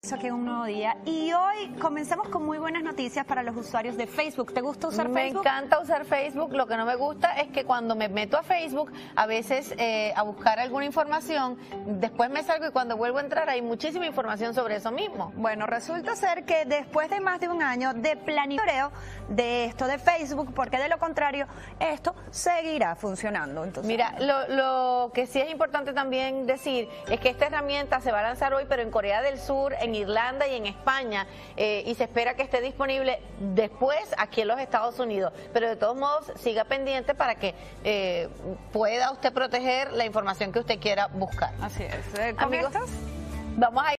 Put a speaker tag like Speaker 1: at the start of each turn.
Speaker 1: Aquí un nuevo día y hoy comenzamos con muy buenas noticias para los usuarios de Facebook. ¿Te gusta usar Facebook?
Speaker 2: Me encanta usar Facebook. Lo que no me gusta es que cuando me meto a Facebook, a veces a buscar alguna información, después me salgo y cuando vuelvo a entrar hay muchísima información sobre eso mismo.
Speaker 1: Bueno, resulta ser que después de más de un año de planificación de esto de Facebook, porque de lo contrario esto seguirá funcionando. Entonces,
Speaker 2: mira, lo que sí es importante también decir es que esta herramienta se va a lanzar hoy, pero en Corea del Sur, en Irlanda y en España, y se espera que esté disponible después aquí en los Estados Unidos, pero de todos modos siga pendiente para que pueda usted proteger la información que usted quiera buscar.
Speaker 1: así es.
Speaker 2: Amigos, vamos a